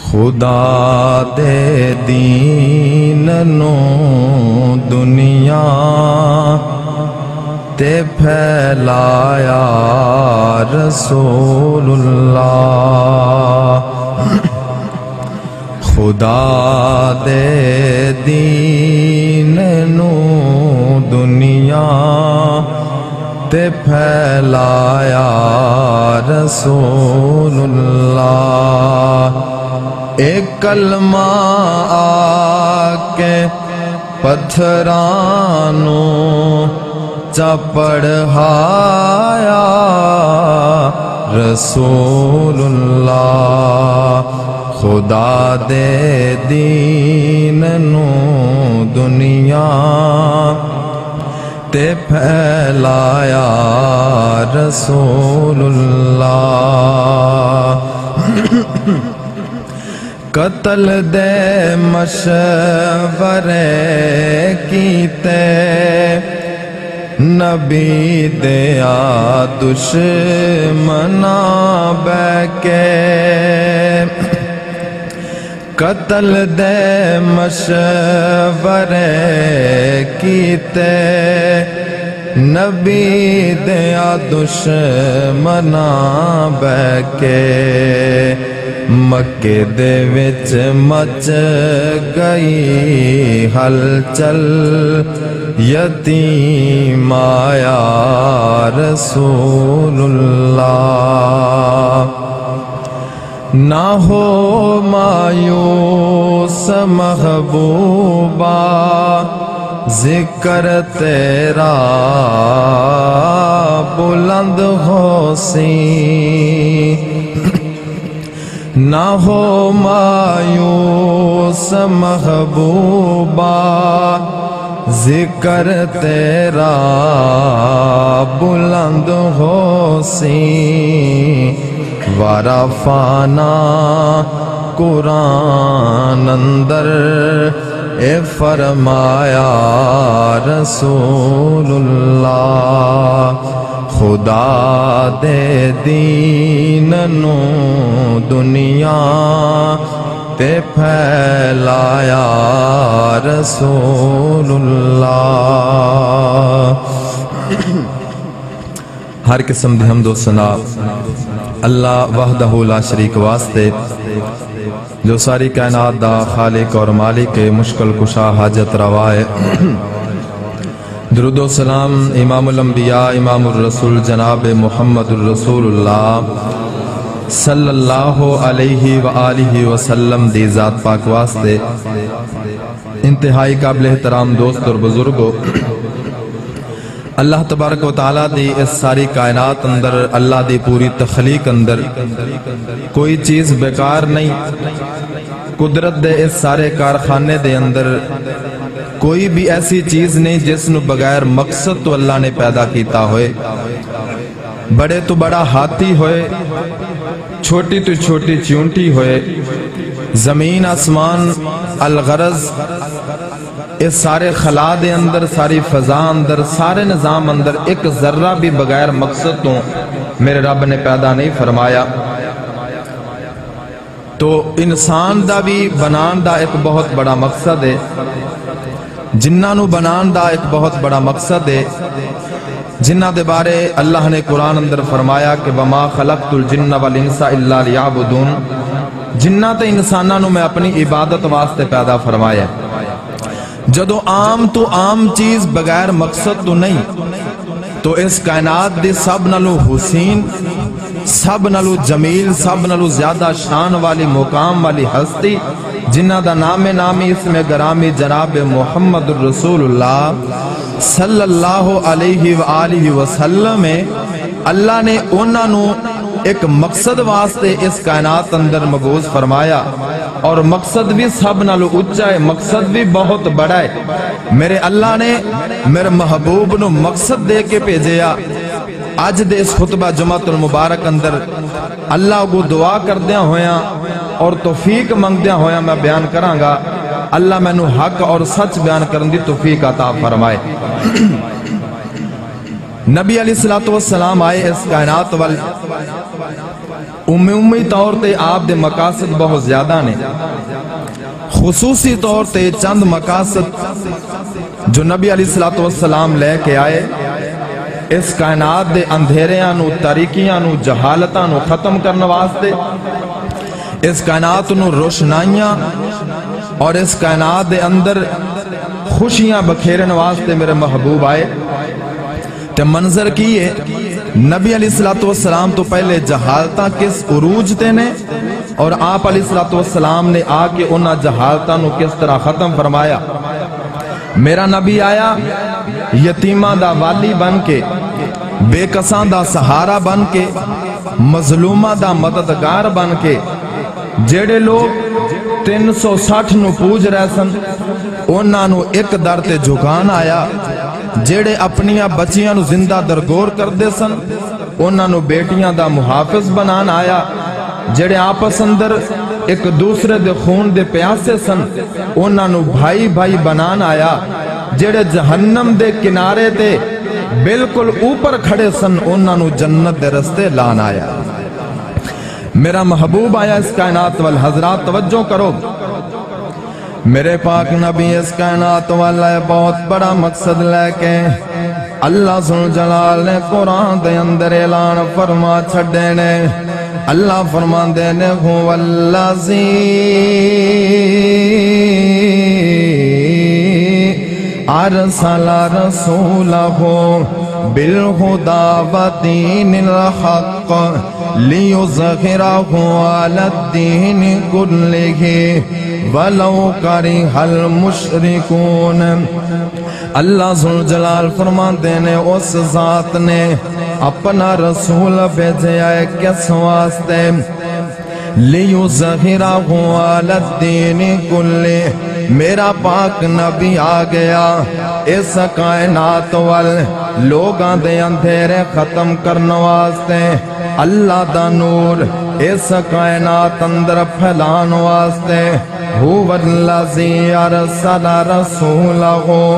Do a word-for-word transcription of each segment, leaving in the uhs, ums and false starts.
خدا دے دین نو دنیا تے پھیلایا رسول اللہ، خدا دے دین نو دنیا تے پھیلایا رسول اللہ۔ ایک کلمہ آ کے پتھرانو چا پڑھایا رسول اللہ، خدا دے دین نو دنیا تے پھیلایا رسول اللہ۔ قتل دے مشورے کیتے نبی دیا دشمنا بے کے، قتل دے مشورے کیتے نبی دیا دشمنا بے کے، مکے دے وچ مچ گئی ہلچل یتیم آیا رسول اللہ۔ نہ ہو مایوس محبوبہ ذکر تیرا بلند ہو سی، نہ ہو مایوس محبوبہ ذکر تیرا بلند ہو سی، ورفعنا قرآن اندر اے فرمایا رسول اللہ، خدا دے دین نو دنیا تے پھیلایا رسول اللہ۔ ہر قسم دی حمد و ثنا اللہ وحدہ لا شریک واسطے، جو ساری کائنات دا خالق اور مالک مشکل کشا حاجت روا ہے۔ درود و سلام امام الانبیاء امام الرسول جناب محمد الرسول اللہ صلی اللہ علیہ وآلہ وسلم دی ذات پاک واسطے۔ انتہائی قابل احترام دوست اور بزرگوں، اللہ تبارک و تعالیٰ دی اس ساری کائنات اندر، اللہ دی پوری تخلیق اندر کوئی چیز بیکار نہیں۔ قدرت دے اس سارے کارخانے دے اندر کوئی بھی ایسی چیز نہیں جس نو بغیر مقصد تو اللہ نے پیدا کیتا ہوئے، بڑے تو بڑا ہاتھی ہوئے، چھوٹی تو چھوٹی چونٹی ہوئے، زمین آسمان الغرض اس سارے خلا دے اندر، ساری فضا اندر، سارے نظام اندر ایک ذرہ بھی بغیر مقصد تو میرے رب نے پیدا نہیں فرمایا۔ تو انسان دا بھی بنان دا ایک بہت بڑا مقصد ہے، جنہ نو بنان دا ایک بہت بڑا مقصد ہے، جنہ دے بارے اللہ نے قرآن اندر فرمایا کہ وَمَا خَلَقْتُ الْجِنَّ وَالْإِنسَ إِلَّا لِيَعْبُدُونَ، جنہ تے انسانہ نو میں اپنی عبادت واسطے پیدا فرمایا۔ جدو عام تو عام چیز بغیر مقصد تو نہیں، تو اس کائنات دی سب نلو حسین، سب نلو جمیل، سب نلو زیادہ شان والی مقام والی ہستی، جنہ دا نام نامی اسم گرامی جناب محمد الرسول اللہ صلی اللہ علیہ وآلہ وسلم، اللہ نے انہاں نو ایک مقصد واسطے اس کائنات اندر مبعوث فرمایا، اور مقصد بھی سب نالو اچھا ہے، مقصد بھی بہت بڑا ہے۔ میرے اللہ نے میرے محبوب نو مقصد دے کے بھیجیا۔ آج دے اس خطبہ جمعۃ المبارک اندر اللہ کو دعا کردیاں ہویاں اور توفیق منگدیاں ہویاں میں بیان کراں گا، اللہ میں نو حق اور سچ بیان کرن دی توفیق عطا فرمائے۔ نبی علیہ الصلوۃ والسلام آئے اس کائنات وال عمومی طور تے آپ دے مقاصد بہت زیادہ نے، خصوصی طور تے چند مقاصد جو نبی علیہ الصلوۃ والسلام لے کے آئے اس کائنات دے اندھیریاں نو، تاریکیاں نو، جہالتاں نو ختم کرنے واسطے، اس کائنات نو روشنائیاں اور اس کائنات دے اندر خوشیاں بکھیرن واسطے میرے محبوب آئے۔ تے منظر کیے نبی علیہ الصلوۃ والسلام تو پہلے جہالتاں کس عروج تے نے، اور آپ علیہ الصلوۃ والسلام نے آ کے انہاں جہالتاں نو کس طرح ختم فرمایا۔ میرا نبی آیا یتیماں دا والی بن کے، بے کساں دا سہارا بن کے، مظلوماں دا مددگار بن کے، جیڑے لوگ تین سو ساٹھ نو پوج رہے سن انہاں نو ایک در تے جھکان آیا، جیڑے اپنیاں بچیاں نو زندہ درگور کر دے سن انہاں نو بیٹیاں دا محافظ بنان آیا، جیڑے آپس اندر ایک دوسرے دے خون دے پیاسے سن انہاں نو بھائی بھائی بنان آیا، جیڑے جہنم دے کنارے تے بالکل اوپر کھڑے سن انہاں نو جنت دے رستے لان آیا۔ میرا محبوب آیا اس کائنات وال، حضرات توجہ کرو، میرے پاک نبی اس کائنات والا بہت بڑا مقصد لے کے اللہ ذوالجلال نے قرآن دے اندر اعلان فرما چھڑے نے۔ اللہ فرمان دے نے هو الذی ارسل رسولہ بالہدی ودین الحق لیظہرہ علی الدین کلہ ولو کرہ المشرکون۔ اللہ ذوالجلال فرماتے ہیں اس ذات نے اپنا رسول بھیجا ہے کس واسطے؟ لیظہرہ علی الدین کلہ، میرا پاک نبی آ گیا اس کائنات وال لوگاں دے اندھیرے ختم کرنے واسطے، اللہ دا نور اس کائنات اندر پھیلان واسطے۔ هو الذی ارسل رسولہ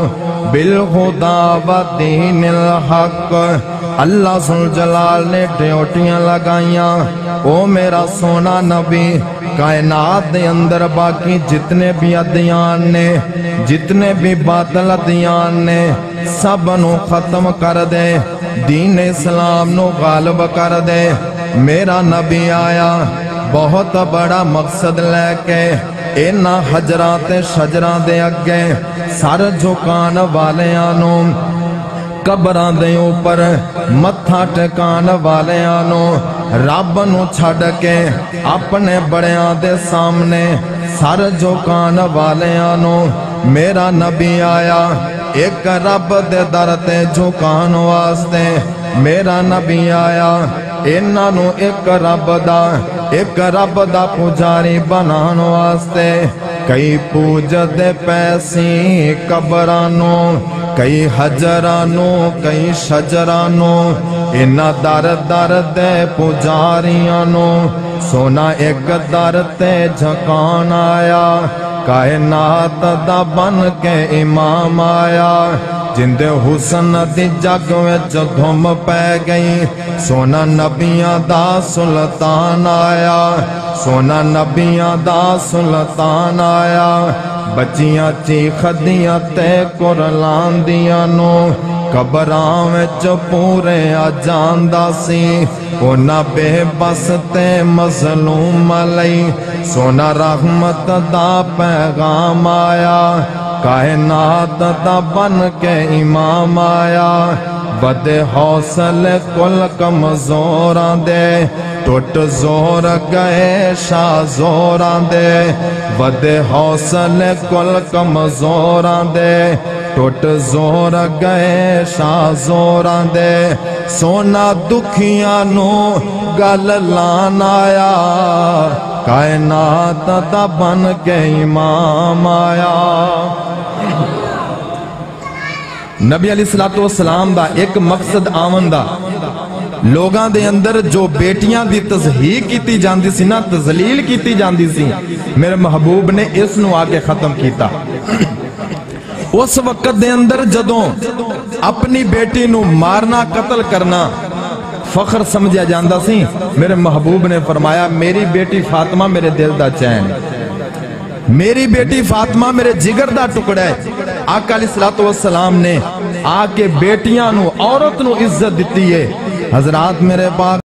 بالہدی ودین الحق، اللہ ذوالجلال نے ڈیوٹیاں لگائیاں، او میرا سونا نبی کائنات دے اندر باقی جتنے بھی ادیان نے، جتنے بھی باطل ادیان نے، سب نو ختم کر دے، دین اسلام نو غالب کر دے۔ میرا نبی آیا بہت بڑا مقصد لے کے، اینا حجرات شجران دے اگے سر جھکان والیاں قبران دے اوپر متھا ٹکان والیاں رب نو چھڑ کے اپنے بڑیاں دے سامنے سر جھکان والیاں میرا نبی آیا ایک رب دے در تے جھکان واسطے۔ میرا نبی آیا انہاں نو ایک رب دا ایک رب دا پجاری بنان واسطے۔ کئی پوج دے پیسی قبرانو، کئی حجرانو، کئی شجرانو، انہاں در در دے پجاریانو سونا ایک در تے جھکان آیا۔ کائنات دا بن کے امام آیا، جندے حسن دی جگ وچ دھم پہ گئی۔ سونا نبیاں دا سلطان آیا، سونا نبیاں دا سلطان آیا۔ بچیاں چیخ دیاں تے قرلان دیاں نو قبراں وچ پورے آ جاندا سی۔ اونا بے بس تے مظلوم لئی سونا رحمت دا پیغام آیا۔ کائنات دا بن کے امام آیا، بد حوصلے کل کمزوراں دے ٹوٹ زور گئے شاہ زوراں دے۔ بد حوصلے کل کمزوراں دے ٹوٹ زور گئے شاہ زوراں دے۔ سونا دکھیاں نو گل لان آیا، کائنات دا بن کے امام آیا۔ نبی علیہ السلام دا ایک مقصد آمن دا لوگاں دے اندر جو بیٹیاں دی تزہیق کیتی جاندی سی نا، تزلیل کیتی جاندی سی، میرے محبوب نے اس نو آگے ختم کیتا۔ اس وقت دے اندر جدوں اپنی بیٹی نو مارنا قتل کرنا فخر سمجھا جاندہ سی، میرے محبوب نے فرمایا میری بیٹی فاطمہ میرے دل دا چین، میری بیٹی فاطمہ میرے جگر دا ٹکڑا ہے۔ آقا علیہ السلام نے آ کے بیٹیاں نو عورت نو عزت دیتی ہے۔ حضرات میرے پاک